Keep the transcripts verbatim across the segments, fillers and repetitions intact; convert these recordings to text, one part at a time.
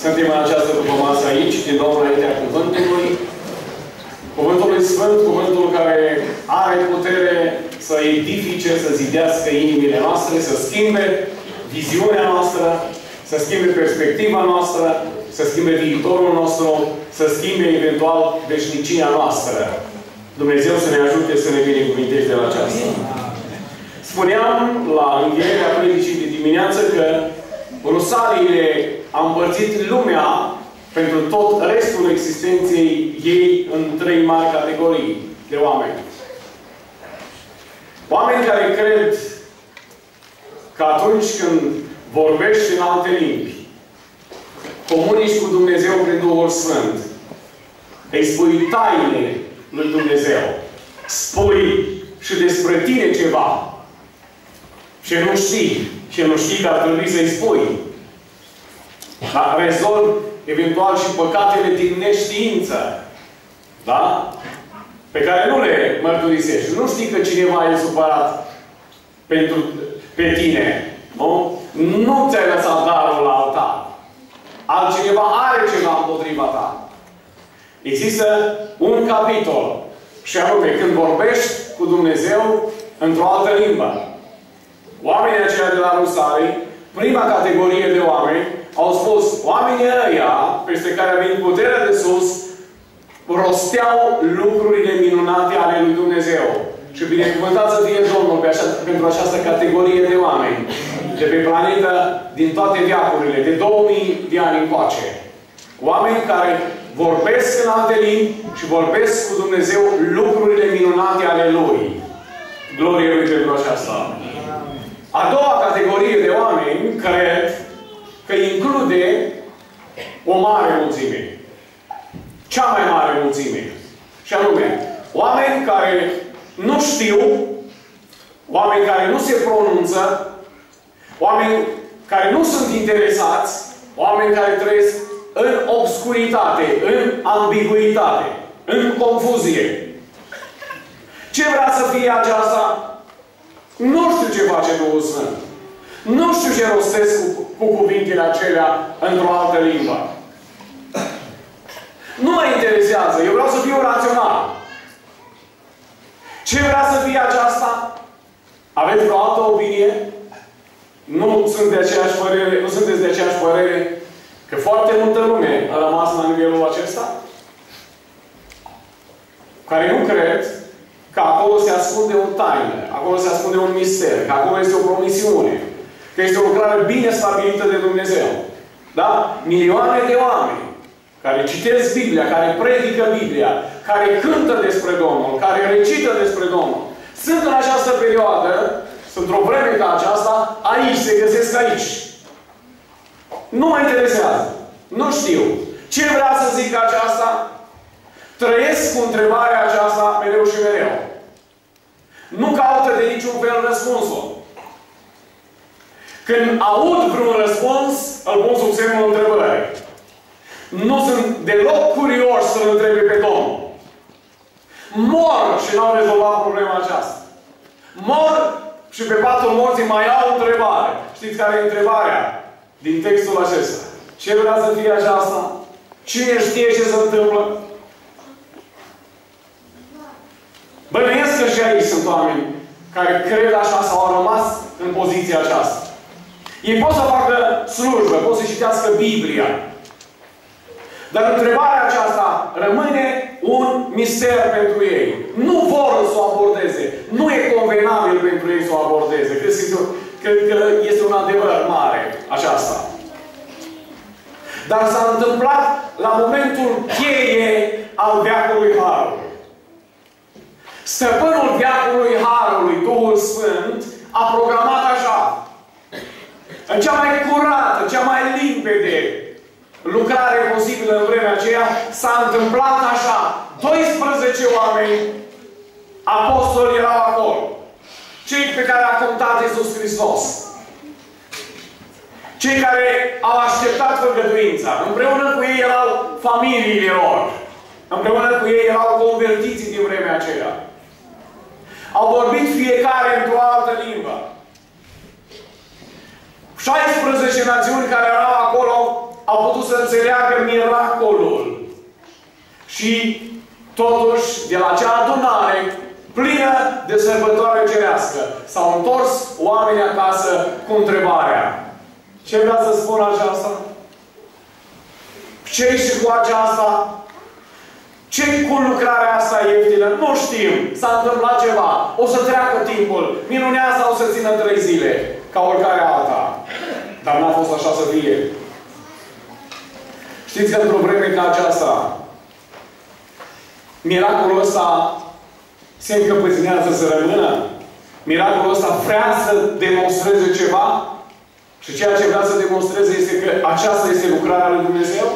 Suntem în această dupămasă aici, din nou înaintea Cuvântului. Cuvântul lui Sfânt, Cuvântul care are putere să edifice, să zidească inimile noastre, să schimbe viziunea noastră, să schimbe perspectiva noastră, să schimbe viitorul nostru, să schimbe eventual veșnicia noastră. Dumnezeu să ne ajute să ne binecuvinteze de la aceasta. Spuneam la încheierea predicii de dimineață că Rusaliile a împărțit lumea pentru tot restul existenței ei în trei mari categorii de oameni. Oameni care cred că atunci când vorbești în alte limbi, comunici cu Dumnezeu prin Duhul Sfânt, îi spui taine lui Dumnezeu, spui și despre tine ceva și nu știi, și nu știi că ar trebui să-i spui. Dar rezolvi eventual și păcatele din neștiință. Da? Pe care nu le mărturisești. Nu știi că cineva e supărat pentru, pe tine. Nu? Nu ți-ai lăsat darul la altar. Altcineva are ceva împotriva ta. Există un capitol. Și anume, când vorbești cu Dumnezeu într-o altă limbă. Oamenii aceia de la Rusalii, prima categorie de oameni, au spus, oamenii ăia, peste care a venit puterea de sus, rosteau lucrurile minunate ale lui Dumnezeu. Și binecuvântat să fie Domnul pe așa, pentru această categorie de oameni de pe planetă din toate veacurile, de două mii de ani încoace. Oameni care vorbesc în alte limbi și vorbesc cu Dumnezeu lucrurile minunate ale Lui. Glorie Lui pentru aceasta. A doua categorie de oameni cred că include o mare mulțime. Cea mai mare mulțime. Și anume, oameni care nu știu, oameni care nu se pronunță, oameni care nu sunt interesați, oameni care trăiesc în obscuritate, în ambiguitate, în confuzie. Ce vrea să fie aceasta? Nu știu ce face Duhul Sfânt. Nu știu ce rostesc cu, cu cuvintele acelea într-o altă limbă. Nu mă interesează. Eu vreau să fiu rațional. Ce vrea să fie aceasta? Aveți vreo altă opinie? Nu sunt de aceeași părere, nu sunteți de aceeași părere că foarte multă lume a rămas la nivelul acesta? Care nu cred că acolo se ascunde o taină, acolo se ascunde un mister, că acolo este o promisiune, că este o lucrare bine stabilită de Dumnezeu. Da? Milioane de oameni care citesc Biblia, care predică Biblia, care cântă despre Domnul, care recită despre Domnul. Sunt în această perioadă, sunt într-o vreme ca aceasta, aici, se găsesc aici. Nu mă interesează. Nu știu. Ce vrea să zic aceasta? Trăiesc cu întrebarea aceasta mereu și mereu. Nu caută de niciun fel răspunsul. Când aud vreun răspuns, îl pun sub semnul întrebării. Nu sunt deloc curios să-L întrebe pe Domnul. Mor și n-au rezolvat problema aceasta. Mor și pe patul morții mai au o întrebare. Știți care e întrebarea din textul acesta? Ce vrea să fie aceasta? Cine știe ce se întâmplă? Bănuiesc că și aici sunt oameni care cred așa sau au rămas în poziția aceasta. Ei pot să facă slujbă, pot să citească Biblia. Dar întrebarea aceasta rămâne un mister pentru ei. Nu vor să o abordeze. Nu e convenabil pentru ei să o abordeze. Cred că este un adevăr mare aceasta. Dar s-a întâmplat la momentul cheie al veacului Harului. Stăpânul veacului Harului, Duhul Sfânt, a programat așa. În cea mai curată, cea mai limpede lucrare posibilă în vremea aceea, s-a întâmplat așa. doisprezece oameni apostoli erau acolo. Cei pe care a contat Iisus Hristos. Cei care au așteptat făgăduința. Împreună cu ei erau familiile lor. Împreună cu ei erau convertiții din vremea aceea. Au vorbit fiecare într-o altă limbă. șaisprezece națiuni care erau acolo au putut să înțeleagă miracolul. Și totuși, de la acea adunare plină de sărbătoare cerească, s-au întors oamenii acasă cu întrebarea: ce vrea să spun aceasta? Ce și cu aceasta? Ce cu lucrarea asta ieftină? Nu știm. S-a întâmplat ceva. O să treacă timpul. Minunea asta o să țină trei zile. Ca oricare alta. Dar n-a fost așa să fie. Știți că într-o vreme ca aceasta, miracolul ăsta se încăpățânează să rămână. Miracolul ăsta vrea să demonstreze ceva. Și ceea ce vrea să demonstreze este că aceasta este lucrarea lui Dumnezeu.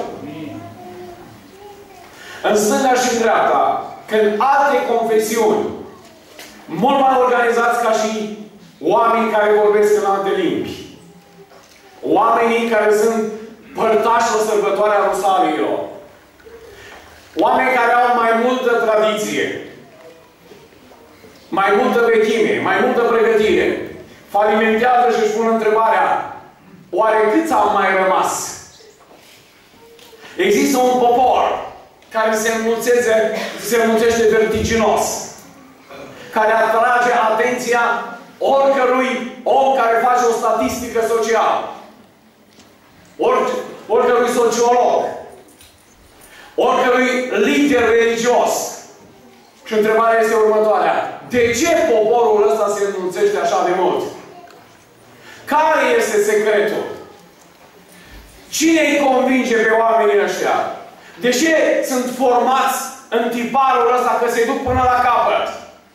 În stânga și în dreapta, când alte confesiuni, mult mai organizați ca și oameni care vorbesc în alte limbi, oamenii care sunt părtași la sărbătoarea Rosariilor, oameni care au mai multă tradiție, mai multă vechime, mai multă pregătire, falimentează și își pun întrebarea: oare câți au mai rămas? Există un popor care se înmulțește, se înmulțește vertiginos, care atrage atenția oricărui om care face o statistică socială, oric, oricărui sociolog, oricărui lider religios. Și întrebarea este următoarea: de ce poporul ăsta se înmulțește așa de mult? Care este secretul? Cine îi convinge pe oamenii ăștia? De ce sunt formați în tiparul ăsta că se duc până la capăt?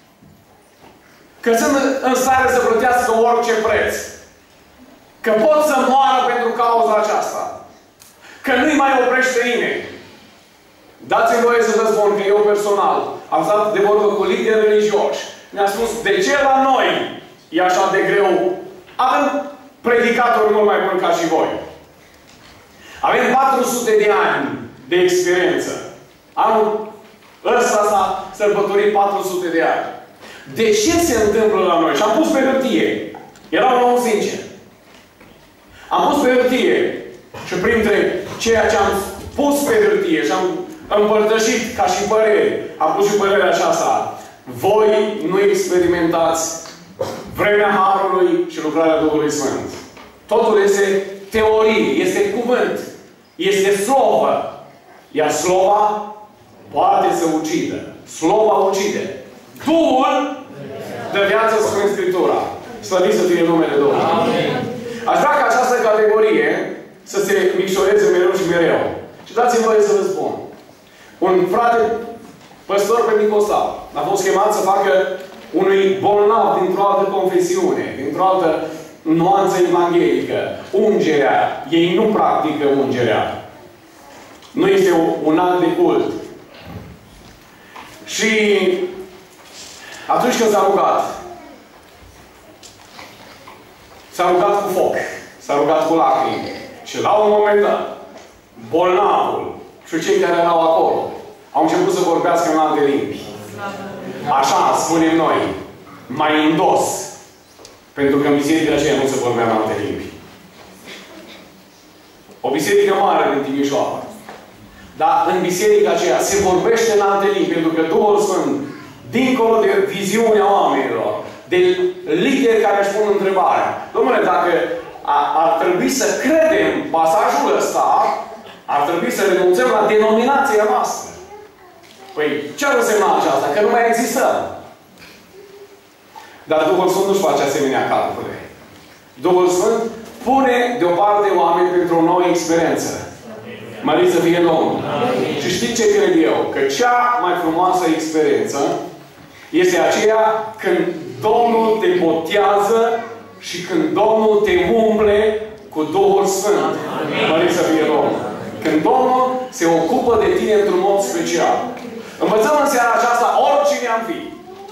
Că sunt în stare să plătească orice preț. Că pot să moară pentru cauza aceasta. Că nu-i mai oprește nimeni. Dați-mi voie să vă spun că eu personal am stat de vorbă cu lideri religioși. Mi-a spus: de ce la noi e așa de greu? Avem predicatori mult mai buni ca și voi. Avem patru sute de ani de experiență. Anul ăsta s-a sărbătorit patru sute de ani. De ce se întâmplă la noi? Și am pus pe hârtie. Era un om sincer. Am pus pe hârtie și printre ceea ce am pus pe hârtie și am împărtășit ca și păreri, am pus și părerea aceasta: voi nu experimentați vremea Harului și lucrarea Duhului Sfânt. Totul este teorie, este cuvânt, este slovă. Iar slova poate să ucidă. Slova ucide. Duhul dă viață, spune Scriptura. Slăvit să fie numele Domnului. Amin. Aș vrea ca această categorie să se micșoreze mereu și mereu. Și dați-mi voie să vă spun. Un frate păstor pentecostal a fost chemat să facă unui bolnav dintr-o altă confesiune, dintr-o altă nuanță evanghelică, ungerea. Ei nu practică ungerea. Nu este un act de cult. Și atunci când s-a rugat, s-a rugat cu foc, s-a rugat cu lacrimi. Și la un moment dat, bolnavul și cei care erau acolo au început să vorbească în alte limbi. Așa spunem noi, mai îndos. Pentru că în biserica aceea nu se vorbea în alte limbi. O biserică mare din Timișoara. Dar în biserica aceea se vorbește în alte limbi, pentru că Duhul Sfânt, dincolo de viziunea oamenilor, de lideri care își pun întrebarea: dom'le, dacă ar trebui să credem pasajul ăsta, ar trebui să renunțăm la denominația noastră. Păi, ce ar însemna aceasta? Că nu mai există. Dar Duhul Sfânt nu-și face asemenea calcule. Duhul Sfânt pune deoparte oameni pentru o nouă experiență. Mărit să fie Domnul. Amin. Și știți ce cred eu? Că cea mai frumoasă experiență este aceea când Domnul te botează și când Domnul te umple cu Duhul Sfânt. Mărit să fie Domnul. Când Domnul se ocupă de tine într-un mod special. Învățăm în seara aceasta oricine am fi.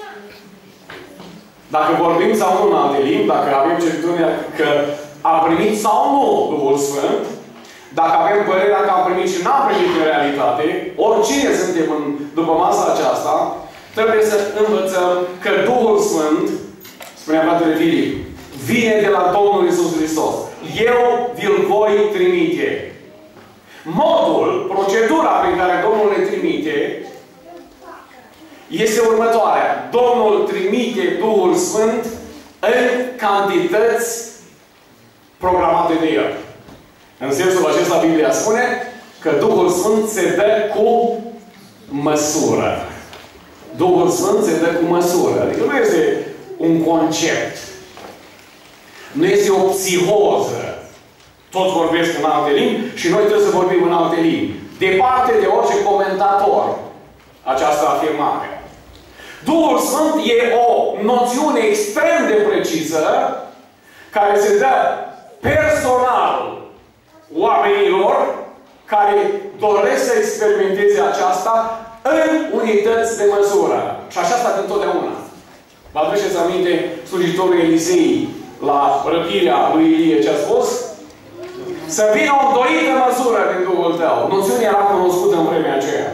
Dacă vorbim sau nu în alte limbi, dacă avem certitudinea că a primit sau nu Duhul Sfânt, dacă avem părerea că am primit și n-am primit în realitate, oricine suntem în, după masa aceasta, trebuie să învățăm că Duhul Sfânt, spunea fratele Filip, vine de la Domnul Iisus Hristos. Eu vi-l voi trimite. Modul, procedura prin care Domnul le trimite este următoarea. Domnul trimite Duhul Sfânt în cantități programate de El. În sensul acesta, Biblia spune că Duhul Sfânt se dă cu măsură. Duhul Sfânt se dă cu măsură. Adică nu este un concept. Nu este o psihoză. Toți vorbesc în alte limbi și noi trebuie să vorbim în alte limbi. Departe de orice comentator această afirmare. Duhul Sfânt e o noțiune extrem de precisă care se dă personal oamenilor care doresc să experimenteze aceasta în unități de măsură. Și așa stă întotdeauna. Vă aduceți aminte slujitorul Elisei la răpirea lui Ilie ce a spus? Să vină o îndoită măsură din Duhul tău. Noțiunea era cunoscută în vremea aceea.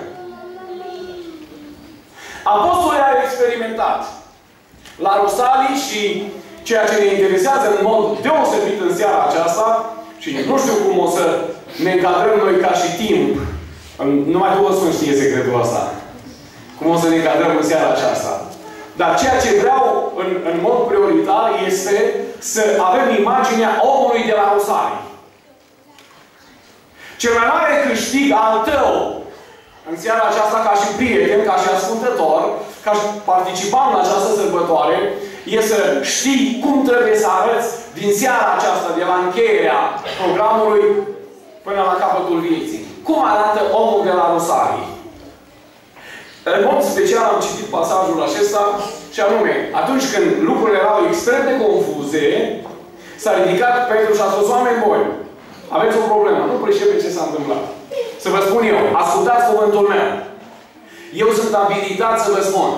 Apostolii au experimentat la Rusalii și ceea ce ne interesează în mod deosebit în seara aceasta, și nu știu cum o să ne încadrăm noi ca și timp, numai Duhul Sfânt știe secretul ăsta, cum o să ne încadrăm în seara aceasta. Dar ceea ce vreau în, în mod prioritar este să avem imaginea omului de la Rusalii. Cel mai mare câștig al tău în seara aceasta ca și prieten, ca și ascultător, ca și participant la această sărbătoare, e să știi cum trebuie să arăți din seara aceasta, de la încheierea programului până la capătul vieții. Cum arată omul de la Rusalii? În mod special am citit pasajul acesta și anume, atunci când lucrurile erau extrem de confuze, s-a ridicat Petru și a spus: oameni buni, aveți o problemă, nu pricepeți ce s-a întâmplat. Să vă spun eu, ascultați cuvântul meu. Eu sunt abilitat să vă spun.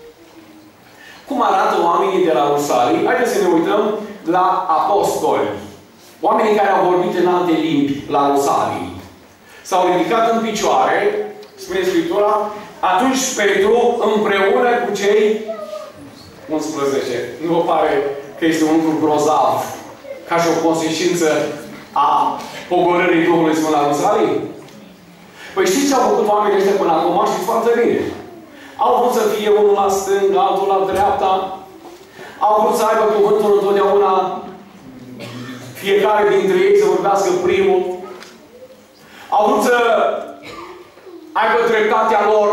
Cum arată oamenii de la Rusalii? Haideți să ne uităm la apostoli. Oamenii care au vorbit în alte limbi la Rusalii. S-au ridicat în picioare, spune Scriptura, atunci Petru împreună cu cei unsprezece. Nu vă pare că este un lucru grozav ca și o consecință a pogorârii Duhului Sfânt la Rusalii? Păi știți ce au făcut oamenii ăștia până acum? Știți foarte bine. Au vrut să fie unul la stânga, altul la dreapta. Au vrut să aibă cuvântul întotdeauna. Fiecare dintre ei să vorbească primul. Au vrut să aibă dreptatea lor.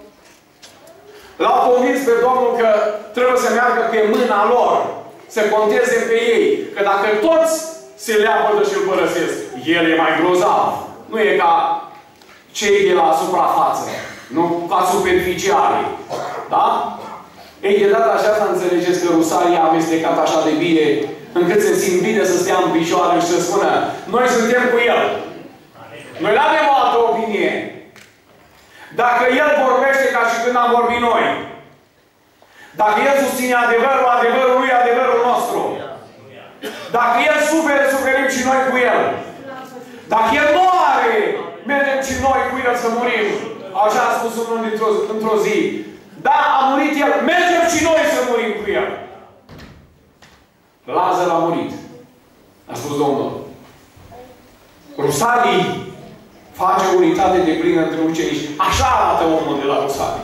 L-au convins pe Domnul că trebuie să meargă pe mâna lor. Să conteze pe ei. Că dacă toți se leapădă și îl părăsesc, el e mai grozav. Nu e ca cei de la suprafață. Nu ca superficiali. Da? Ei, de data aceasta înțelegeți că Rusalii a amestecat așa de bine încât se simt bine să stea în picioare și să spună: noi suntem cu el. Noi nu avem o altă opinie. Dacă el vorbește ca și când am vorbit noi. Dacă el susține adevărul, adevărul lui, adevărul nostru. Dacă el sufere, suferim și noi cu el. Dacă el moare, mergem și noi cu el să murim. Așa a spus unul într-o într zi. Da, a murit el, mergem și noi să murim cu el. Lazar a murit. A spus Domnul. Rusalii face unitate de plină între ucenici. Așa arată omul de la Rusalii.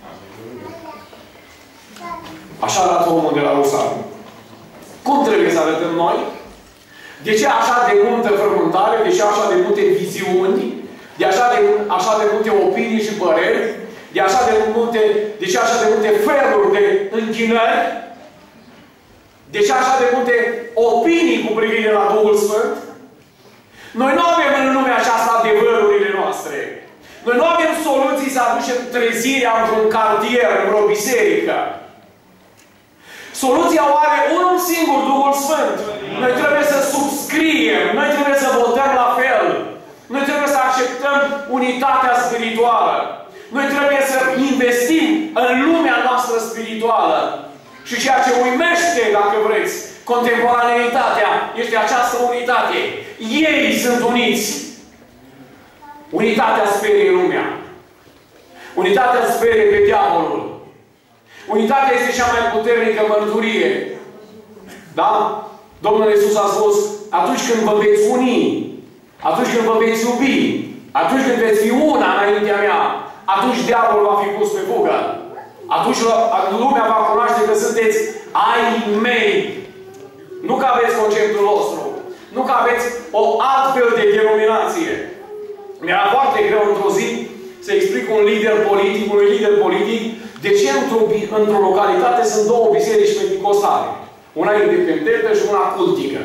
Așa arată omul de la Rusalii. Cum trebuie să arătăm noi? De ce așa de multă frământare? De ce așa de multe viziuni? De așa de, așa de multe opinii și păreri? De așa de multe, de ce așa de multe feluri de închinări? De ce așa de multe opinii cu privire la Duhul Sfânt? Noi nu avem în lumea aceasta adevărurile noastre. Noi nu avem soluții să aducem trezirea într-un cartier, într-o biserică. Soluția o are unul singur, Duhul Sfânt. Noi trebuie să subscriem. Noi trebuie să votăm la fel. Noi trebuie să acceptăm unitatea spirituală. Noi trebuie să investim în lumea noastră spirituală. Și ceea ce uimește, dacă vreți, contemporaneitatea, este această unitate. Ei sunt uniți. Unitatea sperie lumea. Unitatea sperie pe diavolul. Unitatea este cea mai puternică mărturie. Da? Domnul Iisus a spus: atunci când vă veți uni, atunci când vă veți iubi, atunci când veți fi una înaintea mea, atunci diavolul va fi pus pe fugă. Atunci lumea va cunoaște că sunteți ai mei. Nu că aveți conceptul nostru. Nu că aveți o altfel de denominație. Mi-era foarte greu într-o zi să explic un lider politic, unui lider politic, de ce într-o într localitate sunt două biserici penticostale. Una independentă și una cultică.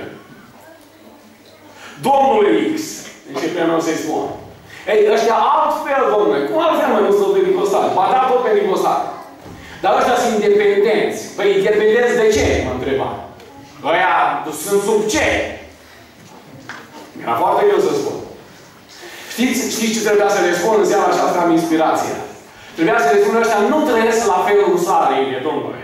Domnule X, începeam eu să-i spun. Ei, ăștia altfel, domnule, cum altfel mai nu sunt penticostali? Ba da, tot penticostali. Dar ăștia sunt independenți. Păi, independenți de ce? Mă întreba. Ăia sunt sub ce? Mi-era foarte greu să spun. Știți, știți ce trebuia să le spun în seara aceasta am inspirația? Trebuia să le spun ăștia, nu trăiesc la felul rusariile, domnule.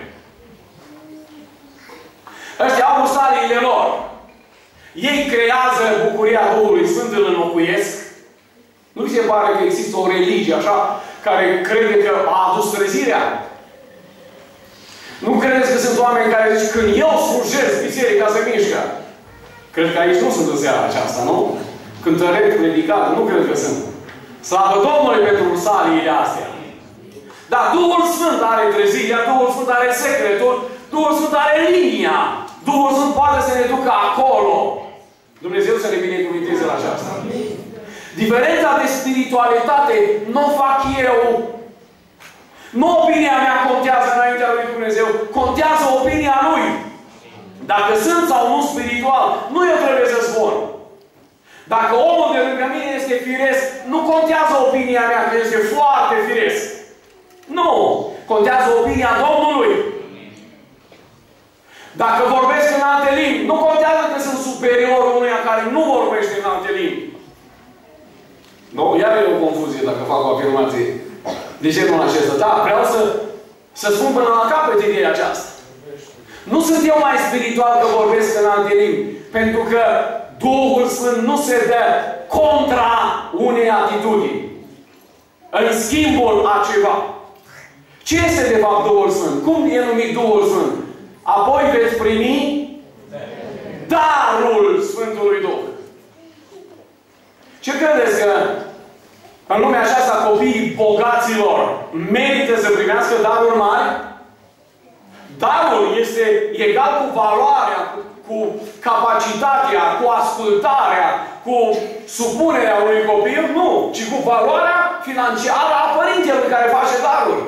Ăștia au rusariile lor. Ei creează bucuria Duhului Sfânt, îl înlocuiesc. Nu vi se pare că există o religie așa, care crede că a adus trezirea? Nu credeți că sunt oameni care zic, când eu slujesc, biserica se mișcă? Cred că aici nu sunt în seara aceasta, nu? Cântăreți, predicată, nu cred că sunt. Slavă Domnului pentru rusaliile astea. Dar Duhul Sfânt are trezirea, Duhul Sfânt are secretul, Duhul Sfânt are linia. Duhul Sfânt poate să ne ducă acolo. Dumnezeu să ne binecuvinteze la aceasta. Diferența de spiritualitate nu o fac eu. Nu opinia mea contează înaintea lui Dumnezeu. Contează opinia Lui. Dacă sunt sau nu spiritual, nu eu trebuie să spun. Dacă omul de lângă mine este firesc, nu contează opinia mea că este foarte firesc. Nu. Contează opinia Domnului. Dacă vorbesc în alte limbi, nu contează că sunt superior unuia care nu vorbește în alte limbi. Nu? Iar e o confuzie dacă fac o afirmație de genul acesta. Da, vreau să, să spun până la capăt ideea aceasta. Nu sunt eu mai spiritual că vorbesc în alte limbi. Pentru că Duhul Sfânt nu se dă contra unei atitudini. În schimbul a ceva. Ce este de fapt Duhul Sfânt? Cum e numit Duhul Sfânt? Apoi veți primi darul Sfântului Duh. Ce credeți că în lumea aceasta copiii bogaților merită să primească daruri mari? Darul este egal cu valoarea, cu, cu capacitatea, cu ascultarea, cu supunerea unui copil? Nu, ci cu valoarea financiară a părintelui care face daruri.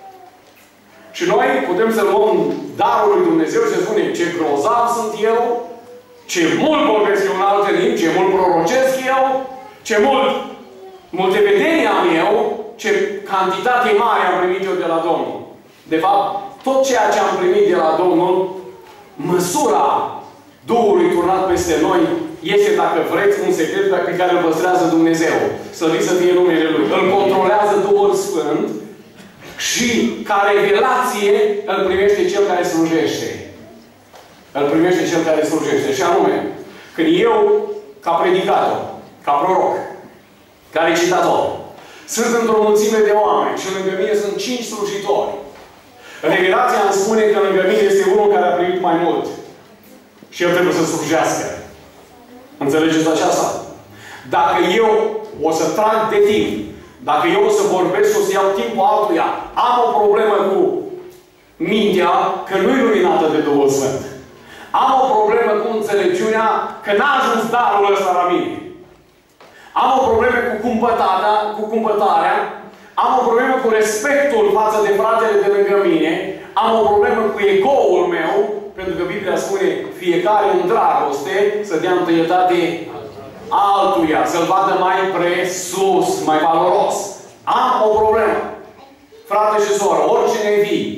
Și noi putem să luăm darul lui Dumnezeu și să spunem ce grozav sunt eu, ce mult vorbesc eu în alte limbi, ce mult prorocesc eu, ce mult multe vedenii am eu, ce cantitate mare am primit eu de la Domnul. De fapt, tot ceea ce am primit de la Domnul, măsura Duhului turnat peste noi, este, dacă vreți, un secret pe care îl păstrează Dumnezeu. Slăvit să fie numele Lui. Îl controlează Duhul Sfânt și ca revelație îl primește Cel care slujește. Îl primește Cel care slujește. Și anume, când eu, ca predicator, ca proroc, ca recitator, sunt într-o mulțime de oameni și lângă mine sunt cinci slujitori. Revelația îmi spune că lângă mine este unul care a primit mai mult. Și el trebuie să slujească. Înțelegeți aceasta? Dacă eu o să trag de timp, dacă eu o să vorbesc și o să iau timpul altuia, am o problemă cu mintea că nu-i luminată de Duhul Sfânt. Am o problemă cu înțelepciunea că n-a ajuns darul ăsta la mine. Am o problemă cu cumpătarea, cu cumpătarea, am o problemă cu respectul față de fratele de lângă mine, am o problemă cu ego-ul meu, pentru că Biblia spune fiecare în dragoste să dea întâietate altuia, să-l vadă mai presus, mai valoros. Am o problemă. Frate și soră, oricine vii.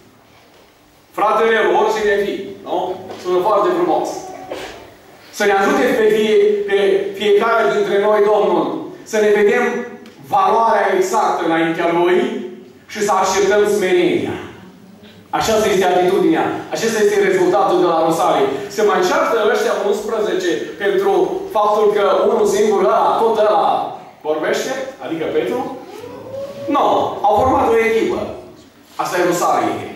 Fratele, oricine vii. Nu? Sună foarte frumos. Să ne ajute pe, fie, pe fiecare dintre noi, Domnul, să ne vedem valoarea exactă înaintea Lui și să așteptăm smerenia. Așa este atitudinea. Acesta este rezultatul de la Rosalie. Se mai încearcă ăștia unsprezece pentru faptul că unul singur, ăla, tot ăla vorbește? Adică Petru? Nu. Au format o echipă. Asta e Rosalie.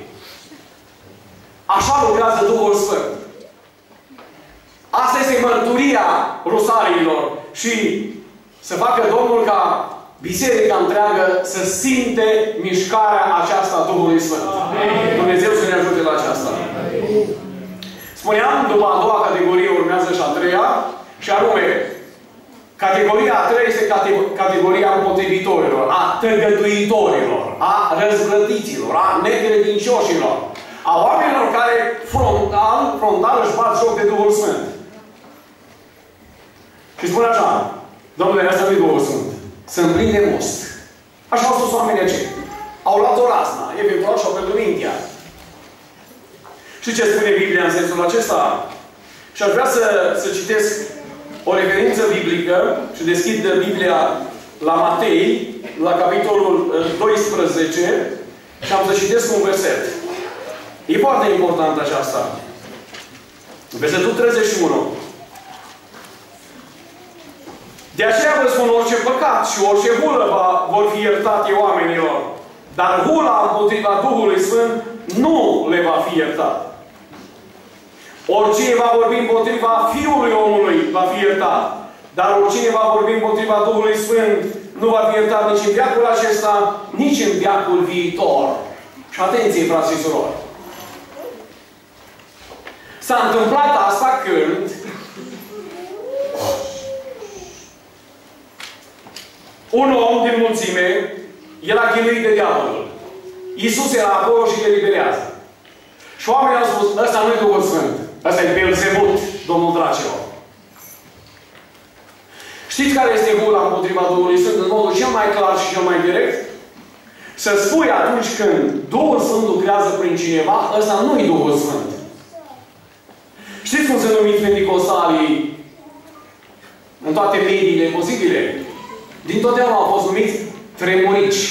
Așa lucrează Duhul Sfânt. Asta este mărturia Rosaliilor. Și să facă Domnul ca biserica întreagă să simte mișcarea aceasta a Duhului Sfânt. Amin. Dumnezeu să ne ajute la aceasta. Amin. Spuneam, după a doua categorie urmează și a treia, și anume, categoria a treia este categoria împotrivitorilor, a tăgăduitorilor, a răzvrătiților, a necredincioșilor, a oamenilor care frontal, frontal își bat joc de Duhul Sfânt. Și spune așa, Domnule, asta nu-i Duhul Sfânt. Sunt plini de must. Așa au spus oamenii aceia. Au luat o razna, eventual și-au pierdut mintea. Și ce spune Biblia în sensul acesta? Și aș vrea să, să citesc o referință biblică și deschid Biblia la Matei, la capitolul doisprezece, și am să citesc un verset. E foarte important aceasta. Versetul treizeci și unu. De aceea vă spun, orice păcat și orice hulă va, vor fi iertate oamenilor. Dar hula împotriva Duhului Sfânt nu le va fi iertat. Oricine va vorbi împotriva Fiului omului va fi iertat. Dar oricine va vorbi împotriva Duhului Sfânt nu va fi iertat nici în veacul acesta, nici în veacul viitor. Și atenție, frați și surori. S-a întâmplat asta când un om din mulțime era chinuit de diavolul. Iisus era acolo și îl eliberează. Și oamenii au spus, ăsta nu e Duhul Sfânt. Ăsta e Beelzebut, Domnul Dracilor. Știți care este hula împotriva Duhului Sfânt? În modul cel mai clar și cel mai direct? Să spui atunci când Duhul Sfânt lucrează prin cineva, ăsta nu e Duhul Sfânt. Știți cum se numit pentecostalii în toate mediile posibile? Din totdeauna au fost numiți tremurici.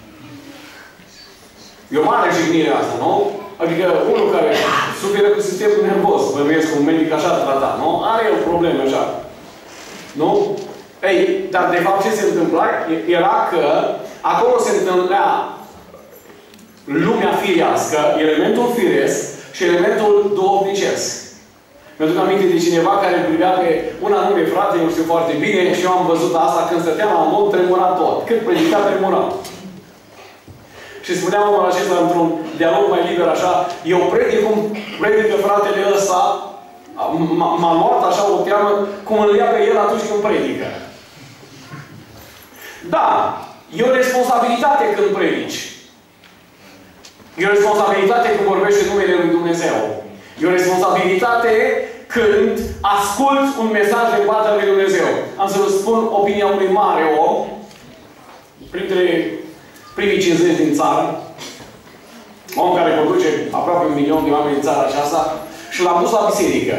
E o mare jignire asta, nu? Adică unul care suferă cu sistemul nervos, bănuiesc un medic așa tratat, nu? Are o problemă așa. Nu? Ei, dar de fapt ce se întâmpla? Era că acolo se întâmpla lumea firească, elementul firesc și elementul duhovnicesc. Mi-aduc aminte de cineva care îl privea pe un anume frate, eu știu foarte bine, și eu am văzut asta când stăteam la mod, tremura tot. Cât predica, tremura. Și spuneam omul acesta într-un dialog mai liber așa, eu predic cum predică fratele ăsta, m-a luat așa o teamă, cum îl ia pe el atunci când predică. Da, e o responsabilitate când predici. E o responsabilitate când vorbești în numele Lui Dumnezeu. E o responsabilitate când asculți un mesaj din partea Lui Dumnezeu. Am să vă spun opinia unui mare om, printre primii cincizeci din țară, om care conduce aproape un milion de oameni din țara aceasta, și l-am dus la biserică.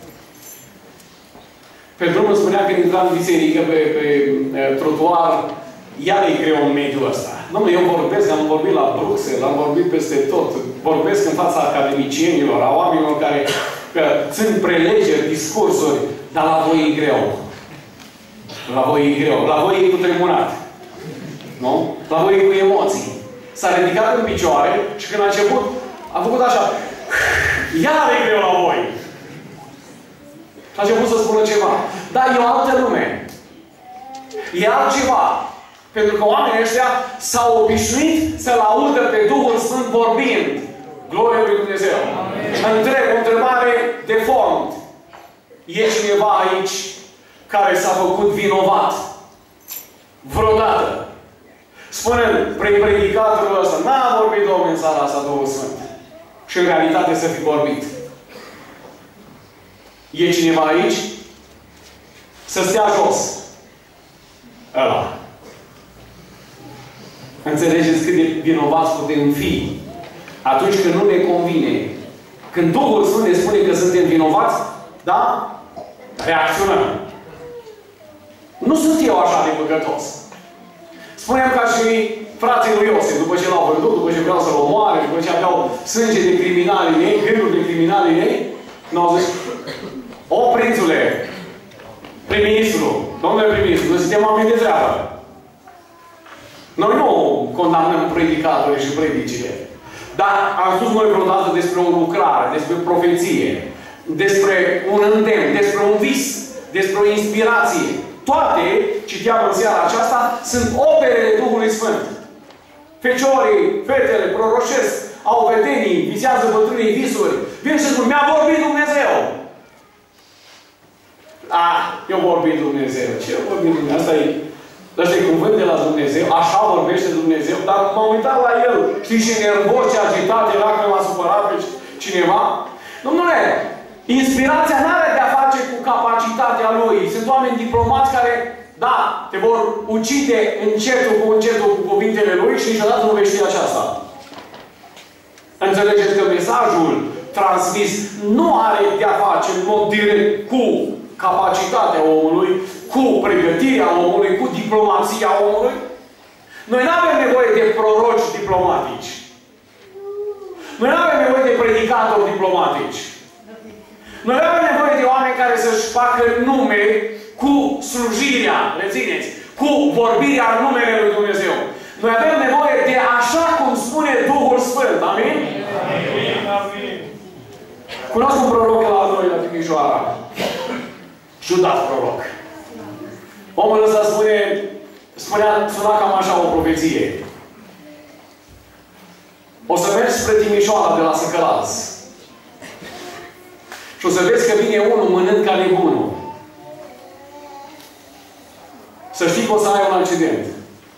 Pe drum îmi spunea că intram în biserică, pe, pe, pe trotuar, iar e greu în mediul ăsta. Dom'le, eu vorbesc, am vorbit la Bruxelles, am vorbit peste tot. Vorbesc în fața academicienilor, a oamenilor care că, țin prelegeri, discursuri, dar la voi e greu. La voi e greu. La voi e cu tremurat. Nu? La voi e cu emoții. S-a ridicat în picioare și când a început, a făcut așa. Iar e greu la voi. Și a început să spună ceva. Dar e o altă lume. E altceva. Pentru că oamenii ăștia s-au obișnuit să-L audă pe Duhul Sfânt vorbind. Gloria lui Dumnezeu. Amen. Întreb o întrebare de fond. E cineva aici care s-a făcut vinovat? Vreodată. Spune-mi, prin predicatorul ăsta, n-a vorbit Domnul în țara asta Duhul Sfânt. Și în realitate să fi vorbit. E cineva aici? Să stea jos. Ăla. Înțelegeți cât de vinovați putem fi atunci când nu ne convine. Când Duhul Sfânt ne spune că suntem vinovați, da? Reacționăm. Nu sunt eu așa de păcătos. Spuneam ca și frații lui Iosif, după ce l-au vândut, după ce vreau să-l omoare, după ce aveau sânge de criminali în ei, gânduri de criminali în ei, n-au zis, o, prințule, prim-ministru, domnule prim-ministru, noi suntem oameni de treabă. Noi nu condamnăm predicatorii și predicile. Dar am spus noi vreodată despre o lucrare, despre profeție, despre un îndemn, despre un vis, despre o inspirație. toate, citeam în seara aceasta, sunt operele Duhului Sfânt. Feciorii, fetele, proroșesc, au vedenii, visează bătrânii visuri. Vin și spun, mi-a vorbit Dumnezeu. Ah, eu vorbit Dumnezeu. Ce vorbit Dumnezeu? Asta e, asta e cuvânt de la Dumnezeu. Așa vorbește Dumnezeu. Dar m-am uitat la el. Știi ce nervos, ce agitat era când m-a supărat pe cineva? Domnule, inspirația nu are de-a face cu capacitatea lui. Sunt oameni diplomați care, da, te vor ucide încetul cu încetul cu cuvintele lui și niciodată nu vei ști aceasta. Înțelegeți că mesajul transmis nu are de-a face în mod direct cu capacitatea omului, cu pregătirea omului, cu diplomația omului. Noi nu avem nevoie de proroci diplomatici. Noi nu avem nevoie de predicatori diplomatici. Noi avem nevoie de oameni care să-și facă nume cu slujirea, rețineți, cu vorbirea în numele lui Dumnezeu. Noi avem nevoie de așa cum spune Duhul Sfânt. Amin? Amin. Cunosc un proroc la noi, la Timișoara. Ciudat proroc. Omul ăsta spune, spunea, suna cam așa o profeție. O să mergi spre Timișoara de la Săcălaz. Și o să vezi că vine unul mânând ca nebunul. Să știi că o să ai un accident.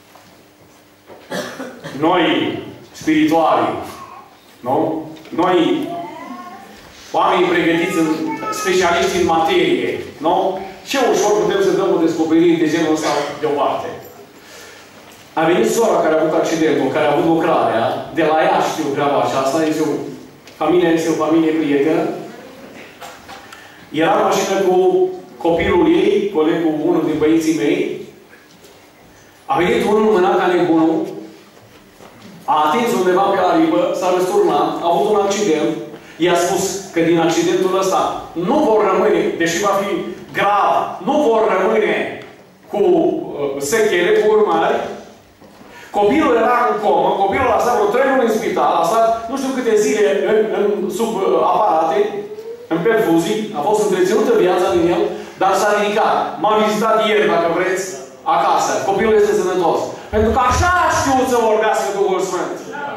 Noi, spirituali, nu? Noi, oamenii pregătiți, în, specialiști în materie, nu? Ce ușor putem să dăm o descoperire de genul ăsta deoparte. A venit sora care a avut accidentul, care a avut lucrarea, de la ea știu treaba aceasta, este o familie, este o familie prietenă. Era în mașină cu copilul ei, colegul, unul din băieții mei. A venit unul mânat ca nebunul, a atins undeva pe la ribă, s-a răsturnat, a avut un accident. I-a spus că din accidentul ăsta nu vor rămâne, deși va fi grav, nu vor rămâne cu uh, sechele, cu urmări. Copilul era în comă, copilul a stat vreo trei luni în spital, a stat nu știu câte zile în, în, sub uh, aparate, în perfuzii, a fost întreținută viața din el, dar s-a ridicat. M-a vizitat ieri, dacă vreți, acasă. Copilul este sănătos. Pentru că așa a știut să vorbească Duhul Sfânt.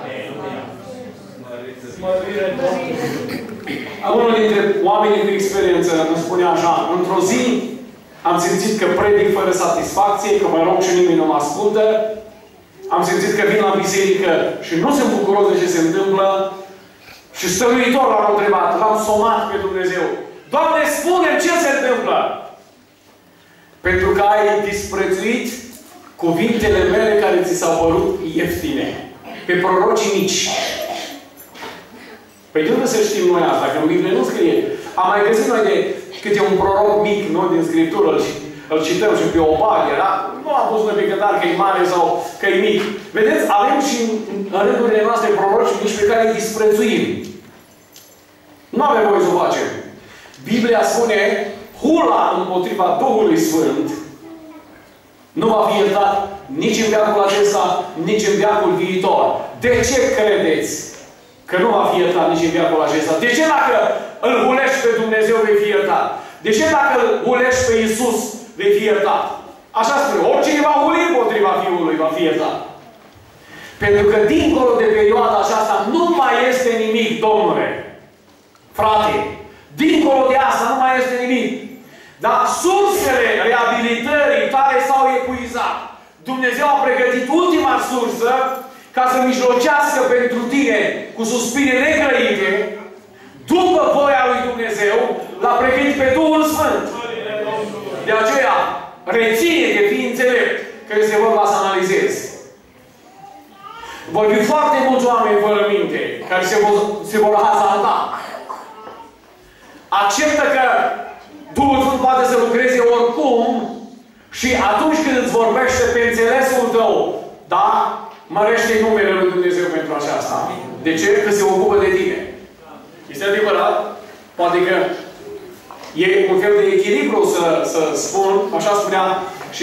Unul dintre oamenii cu experiență îmi spunea așa, într-o zi am simțit că predic fără satisfacție, că mă rog și nimeni nu mă ascultă. Am simțit că vin la biserică și nu sunt bucuros de ce se întâmplă. Și stăruitor l-am întrebat, l-am somat pe Dumnezeu. Doamne, spune-mi ce se întâmplă! Pentru că ai disprețuit cuvintele mele care ți s-au părut ieftine. Pe prorocii mici. Păi de unde să știm noi asta? Că în Biblie nu scrie. Am mai găsit noi de câte un proroc mic, noi din Scriptură, îl, îl cităm și pe Obadie, da? Nu am pus noi pe cântar că e mare sau că e mic. Vedeți, avem și în rândurile noastre proroci mici pe care îi disprețuim. Nu avem voie să o facem. Biblia spune, hula împotriva Duhului Sfânt nu va fi iertat nici în veacul acesta, nici în veacul viitor. De ce credeți că nu va fi iertat nici în veacul acesta? De ce dacă îl hulești pe Dumnezeu vei fi iertat? De ce dacă îl hulești pe Iisus vei fi iertat? Așa spune, oricine va huli împotriva Fiului va fi iertat. Pentru că dincolo de perioada aceasta nu mai este nimic, Domnule. Frate, dincolo de asta nu mai este nimic. Dar sursele reabilitării tale s-au epuizat. Dumnezeu a pregătit ultima sursă ca să mijlocească pentru tine cu suspine negrăite, după voia lui Dumnezeu, l-a pregătit pe Duhul Sfânt. De aceea, reține că fii înțelept, că este vorba să analizezi. Vor fi foarte mulți oameni fără minte, care se vor, se vor hazarda. Acceptă că Duhul Sfânt poate să lucreze oricum și atunci când îți vorbește pe înțelesul tău, da? Mărește numele lui Dumnezeu pentru aceasta. De ce? Că se ocupă de tine. Este adevărat? Poate că e un fel de echilibru să, să spun, așa spunea și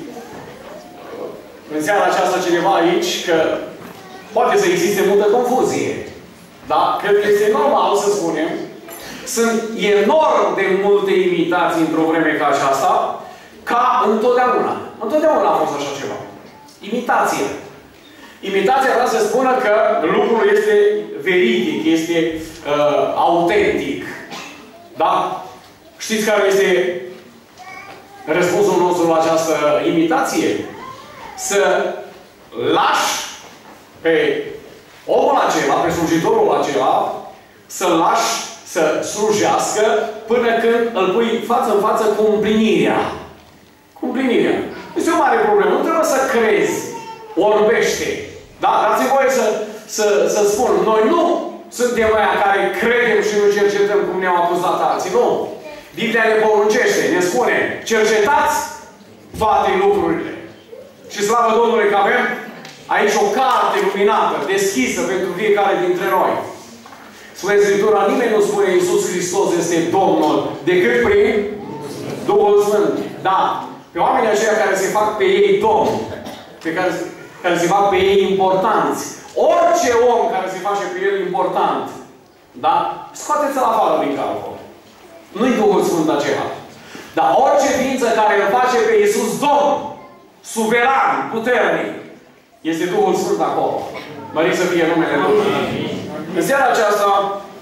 în seara aceasta cineva aici, că poate să existe multă confuzie. Da? Cred că este normal să spunem. Sunt enorm de multe imitații într-o vreme ca aceasta, ca întotdeauna. Întotdeauna a fost așa ceva. Imitație. Imitația vrea să spună că lucrul este veridic, este uh, autentic. Da? Știți care este răspunsul nostru la această imitație? Să lași pe omul acela, pe slujitorul acela, să-l lași să slujească până când îl pui față în față cu împlinirea. Cu împlinirea. Este o mare problemă. Nu trebuie să crezi. Orbește. Da? Dați-mi voie să, să, să spun. Noi nu suntem aia care credem și nu cercetăm cum ne-au acuzat alții. Nu. Biblia ne poruncește. Ne spune. Cercetați toate lucrurile. Și slavă Domnului că avem aici o carte luminată, deschisă pentru fiecare dintre noi. Spune Scriptura, nimeni nu spune Iisus Hristos este Domnul decât prin Duhul Sfânt. Da. Pe oamenii aceia care se fac pe ei Domn, pe care, care se fac pe ei importanți. Orice om care se face pe el important, da? Scoateți-l afară din calcul. Nu-i Duhul Sfânt acela. Dar orice ființă care îl face pe Iisus Domn, suveran, puternic, este Duhul Sfânt acolo. Mărit să fie numele Lui. În seara aceasta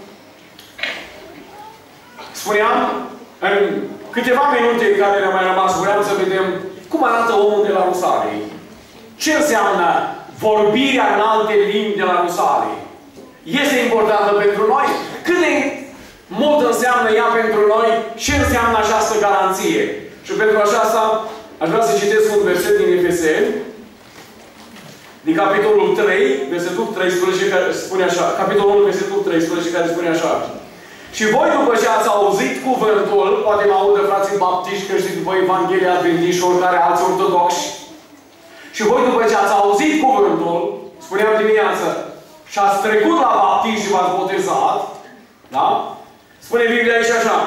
spuneam, în câteva minute care ne-au mai rămas, vreau să vedem cum arată omul de la Rusalii. Ce înseamnă vorbirea în alte limbi de la Rusalii? Este importantă pentru noi? Cât de mult înseamnă ea pentru noi? Ce înseamnă această garanție? Și pentru aceasta aș vrea să citesc un verset din Efeseni, din capitolul trei, versetul treisprezece, care spune așa. Capitolul unu, versetul treisprezece, care spune așa. Și voi, după ce ați auzit cuvântul, poate mă audă frații baptiști, că știți după Evanghelia Adventiști, oricare alți ortodoxi. Și voi, după ce ați auzit cuvântul, spuneam dimineață, și ați trecut la baptiști și v-ați botezat, da? Spune Biblia aici așa.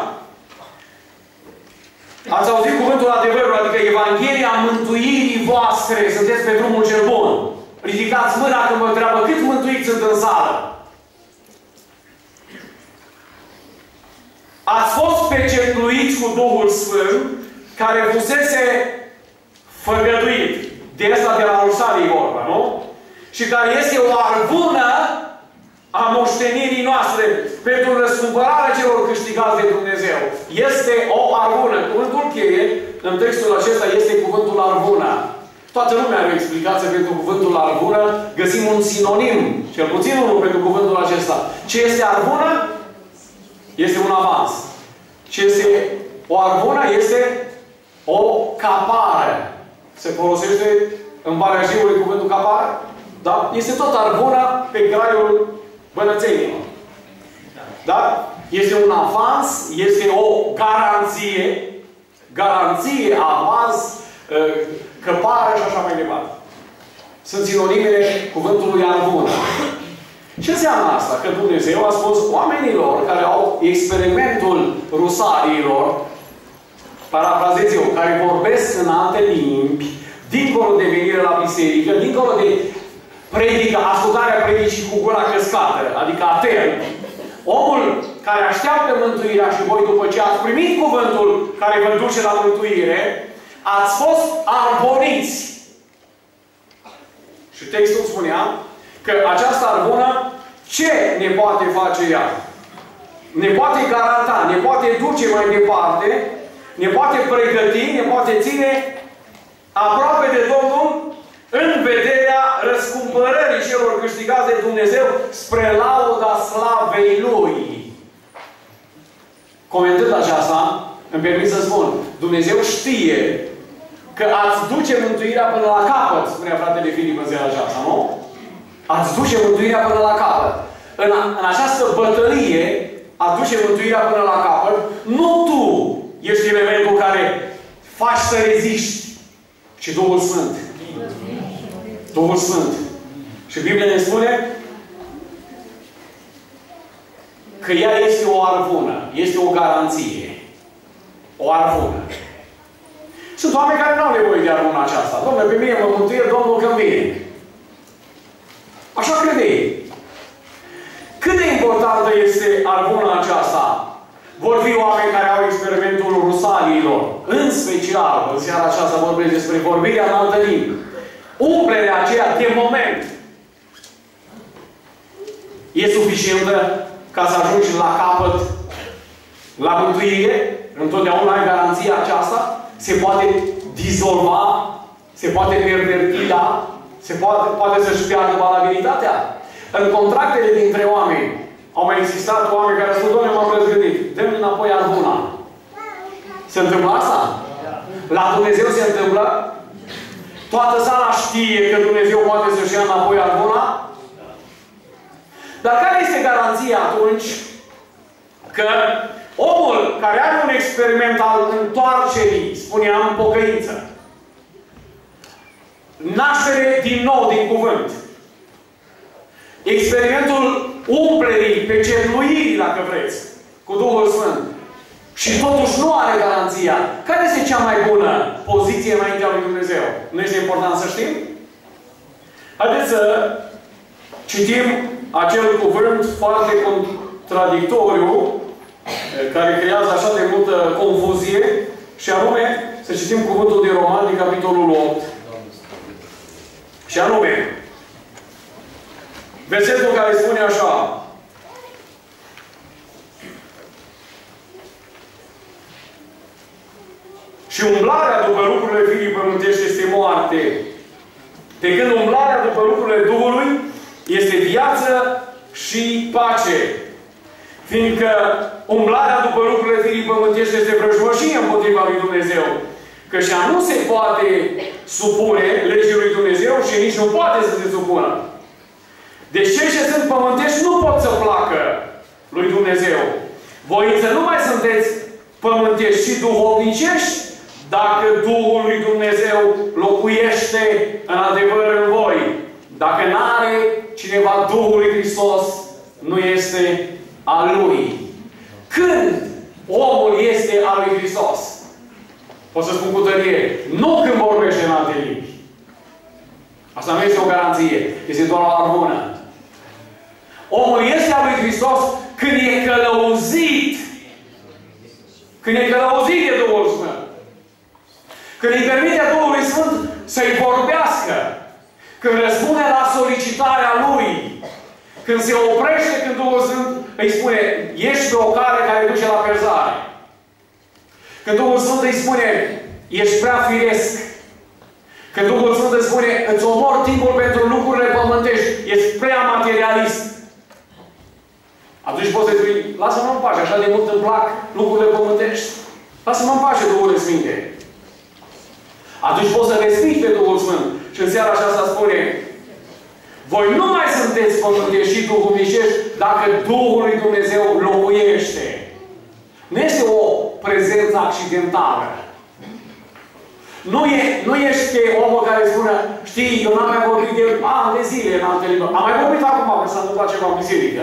Ați auzit cuvântul adevărului, adică Evanghelia mântuirii voastre. Sunteți pe drumul cel bun. Ridicați mâna când vă întreabă câți mântuiți sunt în sală. Ați fost pecetuiți cu Duhul Sfânt, care fusese făgăduit. De asta de la Rusalii vorba, nu? Și care este o arvună a moștenirii noastre pentru răscumpărarea celor câștigați de Dumnezeu. Este o arvună. Cuvântul cheie în textul acesta este cuvântul arvună. Toată lumea are o explicație pentru cuvântul arvună. Găsim un sinonim, cel puțin unul pentru cuvântul acesta. Ce este arvună? Este un avans. Ce este o arvună? Este o capară. Se folosește în Valea Jiului cuvântul capară? Da? Este tot arvună pe graiul bănățenilor. Da? Este un avans, este o garanție, garanție, avans, căpară și așa mai departe. Sunt sinonimele cuvântului arvună. Ce înseamnă asta? Că Dumnezeu a spus oamenilor care au experimentul rusalilor, parafrazez eu, care vorbesc în alte limbi, dincolo de venire la biserică, dincolo de predică, ascultarea predicii cu gura căscată, adică atent. Omul care așteaptă mântuirea și voi, după ce ați primit cuvântul care vă duce la mântuire, ați fost arboniți. Și textul spunea că această arbonă, ce ne poate face ea? Ne poate garanta, ne poate duce mai departe, ne poate pregăti, ne poate ține aproape de Domnul în vederea răscumpărării celor câștigați de Dumnezeu spre lauda slavei Lui. Comentând aceasta, îmi permit să spun, Dumnezeu știe că ați duce mântuirea până la capăt, spunea fratele Filip în ziua aceasta, nu? Ați duce mântuirea până la capăt. În, a, în această bătălie, a duce mântuirea până la capăt, nu tu ești elementul care faci să reziști, ci Duhul Sfânt. Duhul Sfânt. Și Biblia ne spune că ea este o arvună. Este o garanție. O arvună. Sunt oameni care nu au nevoie de arvuna aceasta. Dom'le, pe mine mă mântuie Domnul când vine. Așa crede ei. Cât de importantă este arvuna aceasta? Vor fi oameni care au experimentul rusaliilor. În special, în seara aceasta vorbesc despre vorbirea în altă limbă. Umplerea aceea de moment e suficientă ca să ajungi la capăt, la mântuire. Întotdeauna ai garanția aceasta. Se poate dizolva, se poate perverti, da? Se poate, poate să-și piardă valabilitatea. În contractele dintre oameni au mai existat oameni care spun: Doamne, m-am răzgândit, dă-mi înapoi arbuna. Se întâmplă asta? La Dumnezeu se întâmplă? Toată sala știe că Dumnezeu poate să-și ia înapoi arbuna? Dar care este garanția atunci că omul care are un experiment al întoarcerii, spuneam, pocăință, naștere din nou din cuvânt, experimentul umplerii, pecetluirii, dacă vreți, cu Duhul Sfânt, și totuși nu are garanția, care este cea mai bună poziție înaintea lui Dumnezeu? Nu este important să știm? Haideți să citim acel cuvânt foarte contradictoriu, care creează așa de multă confuzie, și anume, să citim cuvântul din Roman, din capitolul opt. Și anume, versetul care spune așa: și umblarea după lucrurile firii pământești este moarte, pe când umblarea după lucrurile Duhului este viață și pace. Fiindcă umblarea după lucrurile firii pământești este vrăjmășie împotriva lui Dumnezeu. Că și-a nu se poate supune legii lui Dumnezeu și nici nu poate să se supună. Deci cei ce sunt pământești nu pot să placă lui Dumnezeu. Voi însă nu mai sunteți pământești și duhovnicești dacă Duhul lui Dumnezeu locuiește în adevăr în voi. Dacă n-are cineva Duhul lui Hristos, nu este al lui. Când omul este al lui Hristos? Pot să spun cu tărie, nu când vorbește în alte limbi. Asta nu este o garanție. Este doar o armonă. Omul este al lui Hristos când e călăuzit. Când e călăuzit de Duhul Sfânt. Când îi permite Duhului Sfânt să-i vorbească. Când răspunde la solicitarea Lui. Când se oprește, când Duhul Sfânt îi spune: ești pe o cale care duce la pierzare. Când Duhul Sfânt îi spune: ești prea firesc. Când Duhul Sfânt îi spune: îți omor timpul pentru lucrurile pământești, ești prea materialist. Atunci poți să spui: lasă-mă în pace, așa de mult îmi plac lucrurile pământești. Lasă-mă în pace, Duhul Sfinte. Atunci poți să respingi pe Duhul Sfânt. Și în seara aceasta spune: voi nu mai sunteți pământești și duhovnicești dacă Duhul lui Dumnezeu locuiește. Nu este o prezență accidentală. Nu, e, nu ești omul care spune: știi, eu n-am mai vorbit de ani de zile în alte limbi. Am mai vorbit acum că s-a întâmplat ceva în biserică.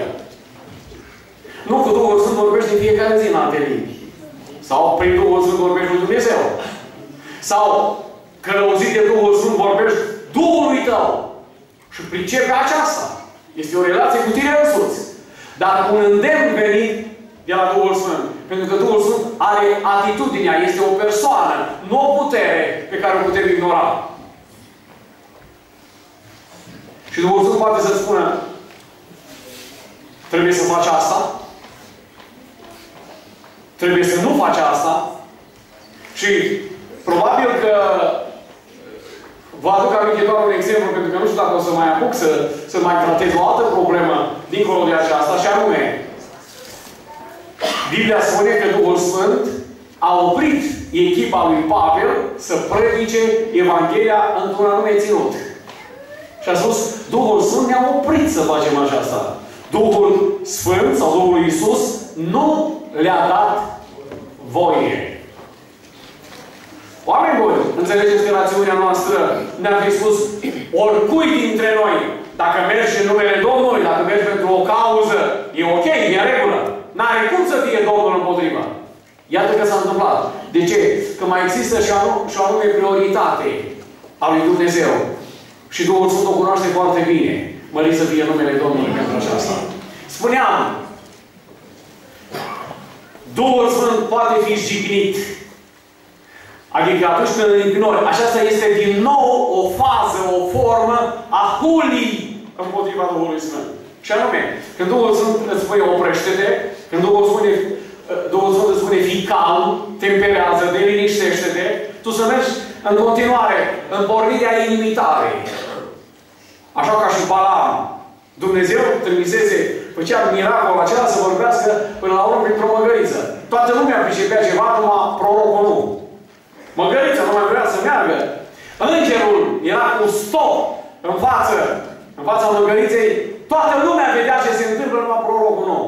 Nu, cu Duhul Sfânt vorbești în fiecare zi în alte limbi. Sau prin Duhul Sfânt vorbești lui Dumnezeu. Sau călăuzit de Duhul Sfânt vorbești Duhului tău. Și pricepe aceasta. Este o relație cu tine însuți. Dar un îndemn venit de la Duhul Sfânt. Pentru că Duhul Sfânt are atitudinea. Este o persoană, nu o putere pe care o putem ignora. Și Duhul Sfânt poate să spună: trebuie să faci asta. Trebuie să nu faci asta. Și probabil că vă aduc aminte doar un exemplu, pentru că nu știu dacă o să mai apuc să, să mai tratez o altă problemă dincolo de aceasta, și anume, Biblia spune că Duhul Sfânt a oprit echipa lui Pavel să predice Evanghelia într-un anume ținut. Și a spus: Duhul Sfânt ne-a oprit să facem aceasta. Duhul Sfânt sau Duhul Iisus nu le-a dat voie. Oameni buni, înțelegeți că națiunea noastră ne-a fi spus: oricui dintre noi, dacă mergi în numele Domnului, dacă mergi pentru o cauză, e ok, e în regulă. N-are cum să fie Domnul împotriva. Iată că s-a întâmplat. De ce? Că mai există și o și anume prioritate a lui Dumnezeu. Și Duhul Sfânt o cunoaște foarte bine. Mărit să fie numele Domnului pentru aceasta. Spuneam, Duhul Sfânt poate fi jignit. Adică atunci când îl ignori, aceasta este din nou o fază, o formă a hulii împotriva Duhului Sfânt. Și anume, când Duhul Sfânt îți spune oprește-te, când Duhul, spune, Duhul Sfânt îți spune fii calm, temperează-te, liniștește-te, tu să mergi în continuare în pornirea inimitare. Așa ca și Balaam. Dumnezeu trimisese, făcea miracolul acela să vorbească până la urmă printr-o măgăriță. Toată lumea pricepea ceva, numai prorocul nu. Măgărița nu mai vrea să meargă. Îngerul era cu stop în față, în fața măgăriței. Toată lumea vedea ce se întâmplă, numai prorocul nu.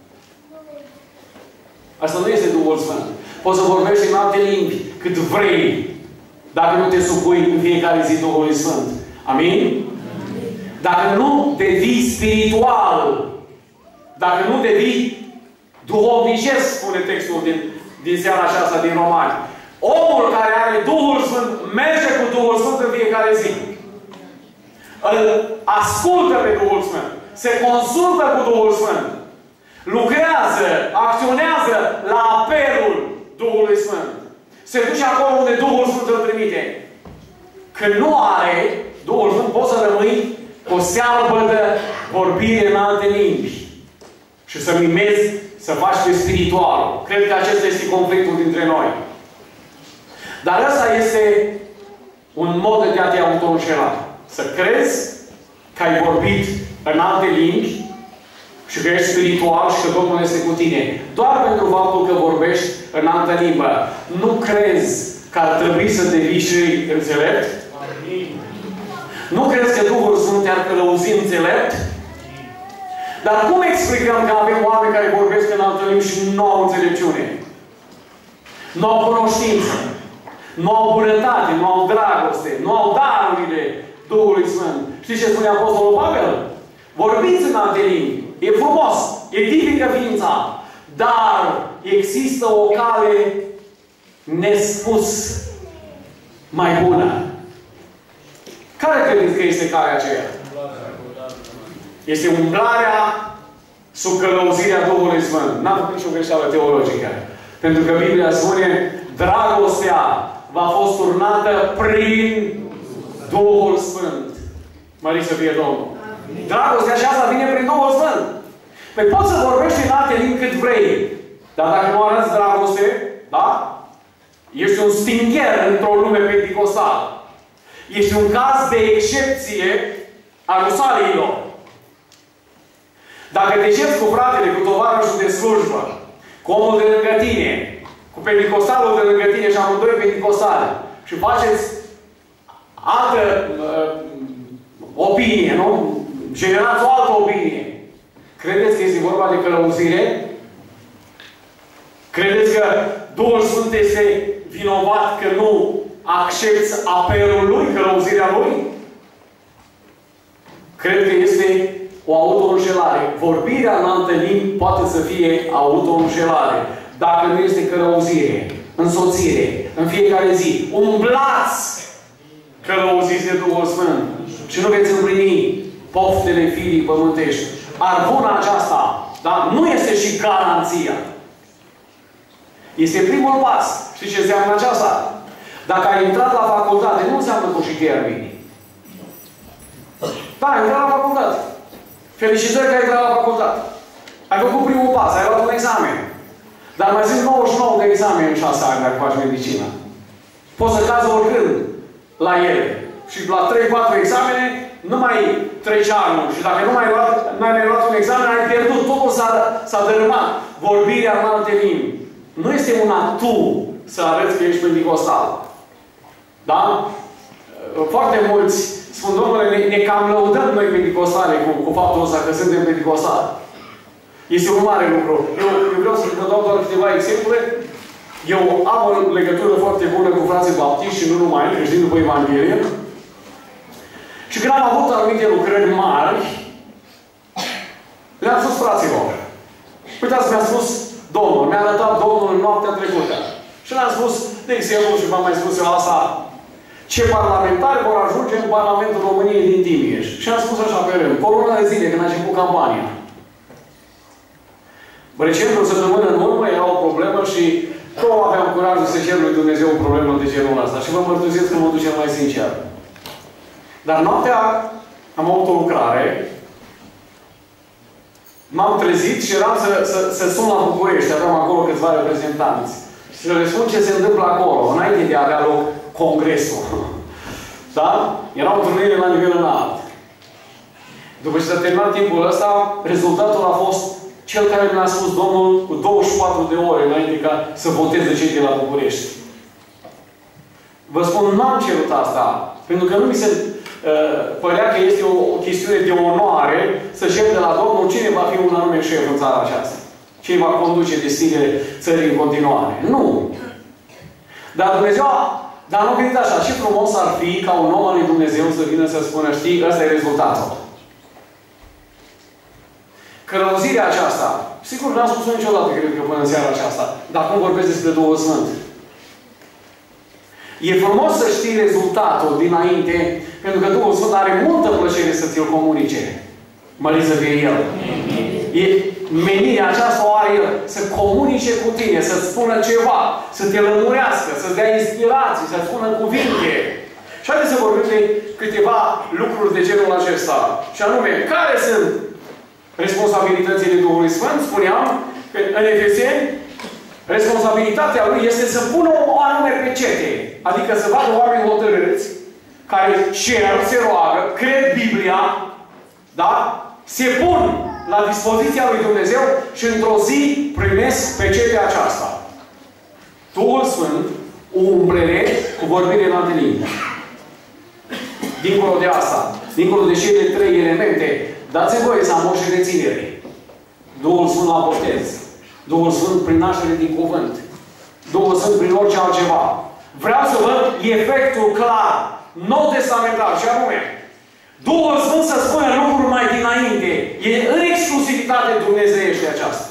Asta nu este Duhul Sfânt. Poți să vorbești în alte limbi cât vrei, dacă nu te supui în fiecare zi Duhului Sfânt. Amin? Dacă nu devii spiritual, dacă nu devii duhovnicesc, spune textul din, din seara aceasta din Romani. Omul care are Duhul Sfânt merge cu Duhul Sfânt în fiecare zi. Îl ascultă pe Duhul Sfânt. Se consultă cu Duhul Sfânt. Lucrează, acționează la apelul Duhului Sfânt. Se duce acolo unde Duhul Sfânt îl trimite. Când nu are Duhul Sfânt, poți să rămâi cu o searbă de vorbire în alte limbi. Și să mimezi, să faci pe spiritual. Cred că acesta este conflictul dintre noi. Dar ăsta este un mod de a te auto-înșela. Să crezi că ai vorbit în alte limbi și că ești spiritual și că Domnul este cu tine. Doar pentru faptul că vorbești în altă limbă. Nu crezi că ar trebui să devii și înțelept? Nu crezi că Duhul Sfânt te-ar călăuzi înțelept? Dar cum explicăm că avem oameni care vorbesc în altă limbă și nu au înțelepciune? Nu au cunoștință. Nu au bunătate, nu au dragoste, nu au darurile Duhului Sfânt. Știți ce spune Apostolul Pavel? Vorbiți în alte limbi. E frumos. Edifică ființa. Dar există o cale nespus mai bună. Care credeți că este calea aceea? Este umblarea sub călăuzirea Duhului Sfânt. N-am făcut nicio greșeală teologică. Pentru că Biblia spune dragostea v-a fost turnată prin Duhul Sfânt. Mărit să fie Domnul. Dragostea aceasta vine prin Duhul Sfânt. Păi poți să vorbești în alte limbi cât vrei. Dar dacă nu arăți dragoste, da? Ești un stingher într-o lume penticostală. Ești un caz de excepție a rusaliilor. Dacă te cerți cu fratele, cu tovarășul de slujbă, cu omul de lângă tine, cu penticostalul de lângă tine și amândoi penticostale, și faceți altă uh, opinie, nu? Generați o altă opinie. Credeți că este vorba de călăuzire? Credeți că Duhul Sfânt este vinovat că nu accepți apelul Lui, călăuzirea Lui? Cred că este o auto-înșelare. Vorbirea în alte limbi poate să fie auto-înșelare. Dacă nu este călăuzire, însoțire, în fiecare zi. Umblați călăuziți de Duhul Sfânt și nu veți împlini poftele firii pământești. Arbuna aceasta, dar nu este și garanția. Este primul pas. Știți ce înseamnă aceasta? Dacă ai intrat la facultate, nu înseamnă că și termini. Da, ai intrat la facultate. Felicitări că ai intrat la facultate. Ai făcut primul pas, ai luat un examen. Dar mai sunt nouăzeci și nouă de examene în șase ani dacă faci medicină. Poți să cazi oricând la ele. Și la trei patru examene nu mai trece anul. Și dacă nu mai ai luat, mai luat un examen, ai pierdut. Totul s-a dărâmat. Vorbirea în alte limbi. Nu este una tu să arăți că ești penticostal. Da? Foarte mulți spun, domnule, ne, ne cam lăudăm noi penticostale cu, cu faptul ăsta că suntem penticostali. Este un mare lucru. Eu, eu vreau să vă dau doar câteva exemple. Eu am o legătură foarte bună cu frații baptiști și nu numai, creștini după Evanghelie. Și când am avut anumite lucrări mari, le-am spus fraților. Uitați, mi-a spus Domnul, mi-a arătat Domnul în noaptea trecută. Și le-am spus, de exemplu, și v-am mai spus eu asta, ce parlamentari vor ajunge în Parlamentul României din Timiș. Și am spus așa pe rând, cu o lună de zile, când a început campania. Recent, o săptămână în urmă, era o problemă Dumnezeu o problemă de genul ăsta. Și vă mărturisesc că mă duce mai sincer. Dar noaptea am avut o lucrare. M-am trezit și eram să, să, să sun la București. Aveam acolo câțiva reprezentanți. Și să le spun ce se întâmplă acolo, înainte de a avea loc congresul. Da? Era o întâlnire la nivel înalt. După ce s-a terminat timpul ăsta, rezultatul a fost cel care mi-a spus Domnul cu douăzeci și patru de ore înainte ca să voteze cei de la București. Vă spun, nu am cerut asta. Pentru că nu mi se uh, părea că este o, o chestiune de onoare să cer de la Domnul cine va fi un anume șef în țara aceasta. Cine va conduce destinele țării în continuare. Nu. Dar Dumnezeu a Dar nu gândit așa, ce frumos ar fi ca un om al lui Dumnezeu să vină să spună, știi, ăsta e rezultatul. Călăuzirea aceasta, sigur n-am spus-o niciodată, cred că până în seara aceasta, dar acum vorbesc despre Duhul Sfânt. E frumos să știi rezultatul dinainte, pentru că Duhul Sfânt are multă plăcere să ți-l comunice. Mărit să fie El. E, menirea aceasta o are El. Să comunice cu tine, să-ți spună ceva, să te lămurească, să-ți dea inspirații, să-ți spună cuvinte. Și haideți să vorbim de câteva lucruri de genul acesta. Și anume, care sunt responsabilitățile Duhului Sfânt? Spuneam că în Efeseni, responsabilitatea Lui este să pună o anume pecete. Adică să vadă oameni hotărâți, care cer, se roagă, cred Biblia, da? Se pun la dispoziția lui Dumnezeu și într-o zi primesc pecetea aceasta. Duhul Sfânt umple cu vorbire în alte limbi. Dincolo de asta, dincolo de cele trei elemente, dați-mi voie să am o și reținere. Duhul Sfânt la botez. Duhul Sfânt prin naștere din cuvânt. Duhul Sfânt prin orice altceva. Vreau să văd efectul clar, nou testamentar, și anume, Duhul Sfânt să spună lucruri mai dinainte. E în exclusivitate dumnezeiește aceasta.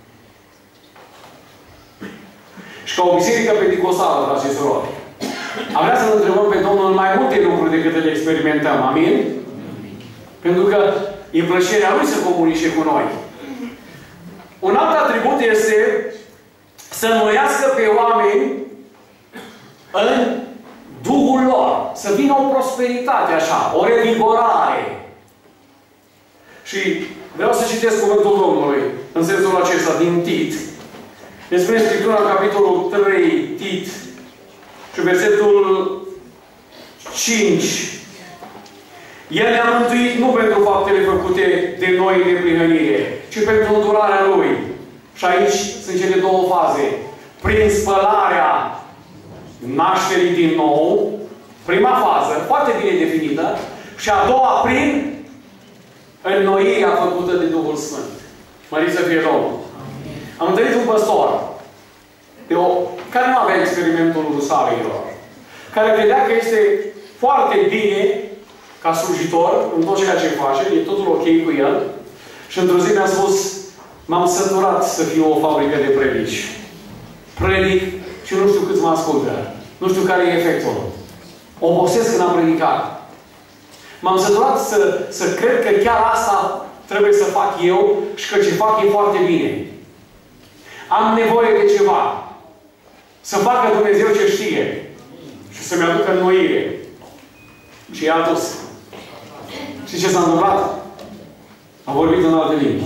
Și ca o biserică pentecostală, frați și surori, am vrea să-L întrebăm pe Domnul în mai multe lucruri decât le experimentăm. Amin? Pentru că e plăcerea Lui să comunice cu noi. Un alt atribut este să înnoiască pe oameni în Duhul lor. Să vină o prosperitate așa, o revigorare. Și vreau să citesc cuvântul Domnului în sensul acesta din Tit. Ne spune Scriptura în capitolul trei, Tit, și versetul cinci. El ne-a mântuit nu pentru faptele făcute de noi de neprihănire, ci pentru îndurarea Lui. Și aici sunt cele două faze. Prin spălarea nașterii din nou, prima fază, foarte bine definită, și a doua prin înnoirea făcută de Duhul Sfânt. Mărit să fie Domnul. Am întâlnit un păstor de o, care nu avea experimentul rusalilor, care credea că este foarte bine ca slujitor în tot ceea ce face, e totul ok cu el, și într-o zi mi-a spus, m-am săturat să fiu o fabrică de predici. Predic și nu știu câți mă ascultă. Nu știu care e efectul. Obosesc când am predicat. M-am săturat să, să cred că chiar asta trebuie să fac eu și că ce fac e foarte bine. Am nevoie de ceva. Să facă Dumnezeu ce știe. Și să-mi aducă înnoire. Și i-a adus. Și ce s-a întâmplat? A vorbit în alte limbi.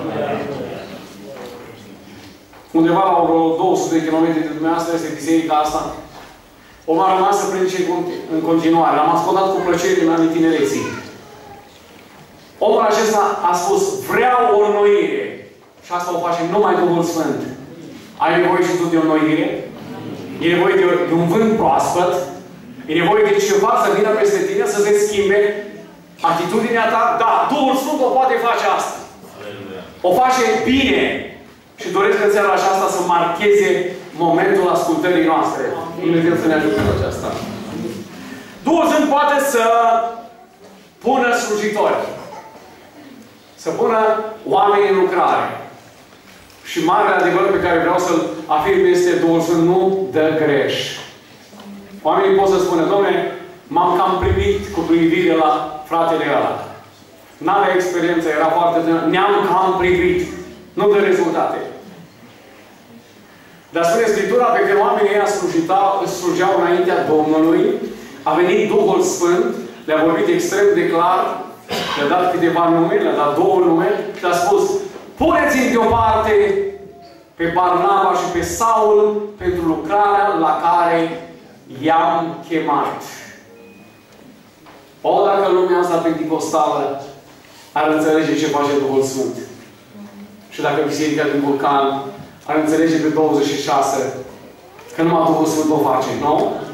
Undeva la vreo două sute de kilometri de dumneavoastră este biserica asta. Om a rămas să predice în continuare. L-am ascultat cu plăcere din anii tinereții. Omul acesta a spus, vreau o înnoire. Și asta o face numai Duhul Sfânt. Ai nevoie și tu de o înnoire? E nevoie de, de un vânt proaspăt? E nevoie de ceva să vină peste tine, să se schimbe atitudinea ta? Da, Duhul Sfânt o poate face asta. O face bine. Și doresc în seara aceasta să marcheze momentul ascultării noastre. Dumnezeu să ne ajute cu aceasta. Duhul Sfânt poate să pună slujitori. Să pună oameni în lucrare. Și marele adevăr pe care vreau să-l afirm este Duhul Sfânt nu dă greș. Oamenii pot să spună, Doamne, m-am cam primit cu privire la fratele ăla. N-avea experiență, era foarte tânăr. Ne-am cam privit. Nu dă rezultate. Dar spune Scriptura, pe când oamenii ăia slujeau înaintea Domnului, a venit Duhul Sfânt, le-a vorbit extrem de clar, le-a dat câteva nume, le-a dat două nume și le-a spus: puneți-mi deoparte pe Barnaba și pe Saul pentru lucrarea la care i-am chemat. O, dacă lumea asta penticostală ar înțelege ce face Duhul Sfânt. Și dacă Biserica din Vulcan ar înțelege pe douăzeci și șase că numai Duhul Sfânt o face, nu?